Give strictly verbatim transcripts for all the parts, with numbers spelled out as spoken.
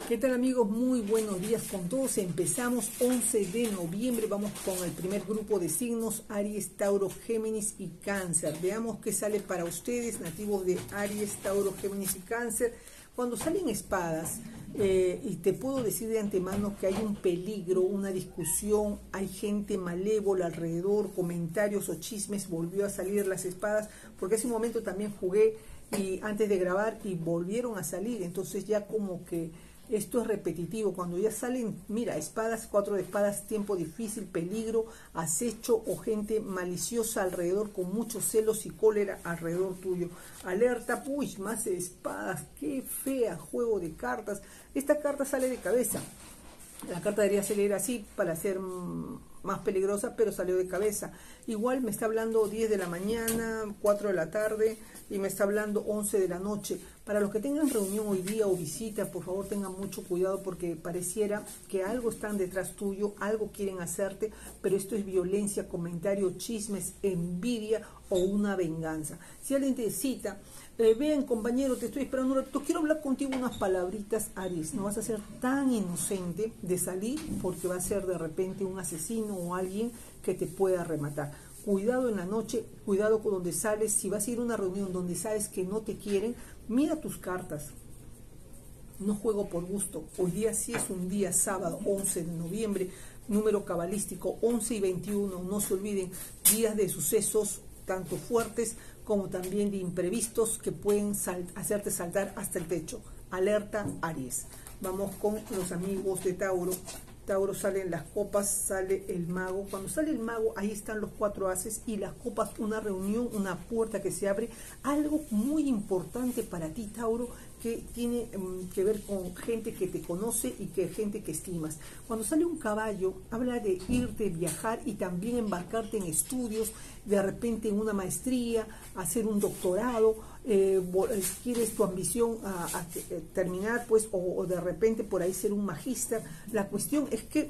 ¿Qué tal, amigos? Muy buenos días con todos. Empezamos once de noviembre, vamos con el primer grupo de signos: Aries, Tauro, Géminis y Cáncer. Veamos qué sale para ustedes, nativos de Aries, Tauro, Géminis y Cáncer. Cuando salen espadas, eh, y te puedo decir de antemano que hay un peligro, una discusión, hay gente malévola alrededor, comentarios o chismes. Volvió a salir las espadas, porque hace un momento también jugué y antes de grabar y volvieron a salir, entonces ya como que esto es repetitivo. Cuando ya salen, mira, espadas, cuatro de espadas, tiempo difícil, peligro, acecho o gente maliciosa alrededor con muchos celos y cólera alrededor tuyo. Alerta, uy, más de espadas, qué fea, juego de cartas. Esta carta sale de cabeza. La carta debería salir así para ser más peligrosa, pero salió de cabeza. Igual me está hablando diez de la mañana, cuatro de la tarde, y me está hablando once de la noche. Para los que tengan reunión hoy día o visita, por favor tengan mucho cuidado, porque pareciera que algo están detrás tuyo, algo quieren hacerte, pero esto es violencia, comentario, chismes, envidia o una venganza. Si alguien te cita, eh, vean, compañero, te estoy esperando un rato, quiero hablar contigo unas palabritas, Aries. No vas a ser tan inocente de salir, porque va a ser de repente un asesino o alguien que te pueda rematar. Cuidado en la noche, cuidado con donde sales. Si vas a ir a una reunión donde sabes que no te quieren, mira tus cartas. No juego por gusto. Hoy día sí es un día sábado, once de noviembre, número cabalístico once y veintiuno. No se olviden, días de sucesos tanto fuertes como también de imprevistos que pueden sal- hacerte saltar hasta el techo. Alerta, Aries. Vamos con los amigos de Tauro. Tauro, salen las copas, sale el mago. Cuando sale el mago, ahí están los cuatro haces y las copas, una reunión, una puerta que se abre. Algo muy importante para ti, Tauro, que tiene um, que ver con gente que te conoce y que gente que estimas. Cuando sale un caballo, habla de irte, viajar y también embarcarte en estudios, de repente en una maestría, hacer un doctorado. Eh, quieres tu ambición a, a, a terminar, pues, o, o de repente por ahí ser un magíster. La cuestión es que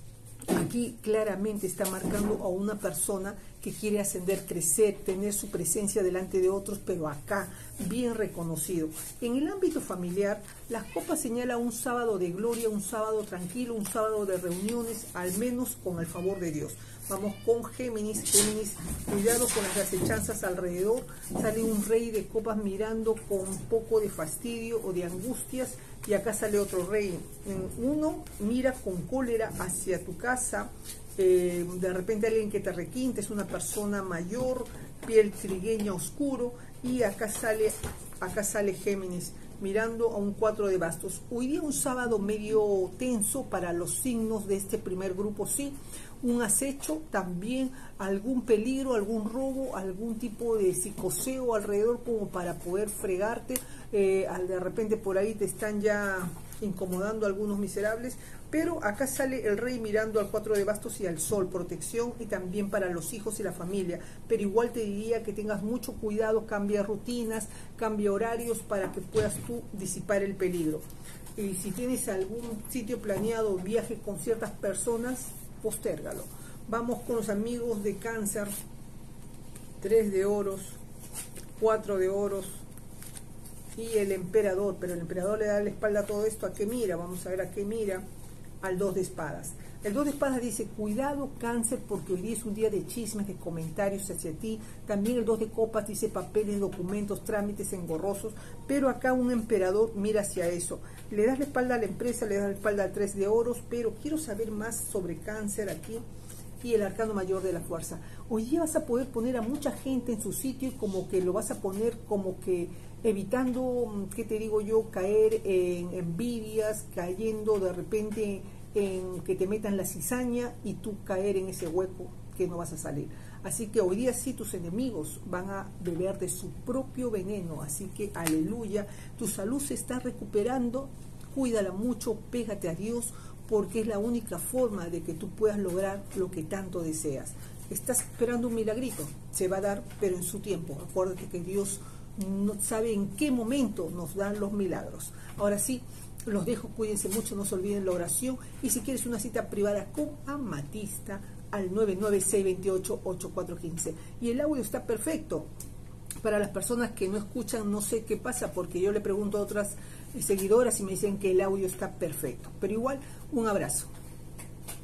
aquí claramente está marcando a una persona que quiere ascender, crecer, tener su presencia delante de otros, pero acá bien reconocido. En el ámbito familiar, las copas señala un sábado de gloria, un sábado tranquilo, un sábado de reuniones, al menos con el favor de Dios. Vamos con Géminis. Géminis, cuidado con las acechanzas alrededor. Sale un rey de copas mirando con un poco de fastidio o de angustias, y acá sale otro rey. Uno mira con cólera hacia tu casa. Eh, de repente alguien que te requinte, es una persona mayor, piel trigueña oscuro, y acá sale acá sale Géminis mirando a un cuatro de bastos. Hoy día un sábado medio tenso para los signos de este primer grupo, sí, un acecho, también algún peligro, algún robo, algún tipo de psicoseo alrededor como para poder fregarte. Eh, de repente por ahí te están ya incomodando algunos miserables, pero acá sale el rey mirando al cuatro de bastos y al sol, protección, y también para los hijos y la familia. Pero igual te diría que tengas mucho cuidado, cambia rutinas, cambia horarios para que puedas tú disipar el peligro. Y si tienes algún sitio planeado, viaje con ciertas personas, postérgalo. Vamos con los amigos de Cáncer. Tres de oros, cuatro de oros y el emperador, pero el emperador le da la espalda a todo esto. ¿A qué mira? Vamos a ver a qué mira. Al dos de espadas. El dos de espadas dice: cuidado, Cáncer, porque hoy día es un día de chismes, de comentarios hacia ti. También el dos de copas dice papeles, documentos, trámites engorrosos, pero acá un emperador mira hacia eso. Le das la espalda a la empresa, le das la espalda al tres de oros, pero quiero saber más sobre Cáncer aquí. Y el arcano mayor de la fuerza. Hoy día vas a poder poner a mucha gente en su sitio, y como que lo vas a poner como que evitando, ¿qué te digo yo?, caer en envidias, cayendo de repente en que te metan la cizaña y tú caer en ese hueco que no vas a salir. Así que hoy día sí tus enemigos van a beber de su propio veneno. Así que aleluya, tu salud se está recuperando, cuídala mucho, pégate a Dios, porque es la única forma de que tú puedas lograr lo que tanto deseas. Estás esperando un milagrito, se va a dar, pero en su tiempo. Acuérdate que Dios no sabe en qué momento nos dan los milagros. Ahora sí, los dejo, cuídense mucho, no se olviden la oración, y si quieres una cita privada con Amatista, al nueve nueve seis dos ocho, ocho cuatro uno cinco. Y el audio está perfecto. Para las personas que no escuchan, no sé qué pasa, porque yo le pregunto a otras seguidoras y me dicen que el audio está perfecto. Pero igual, un abrazo.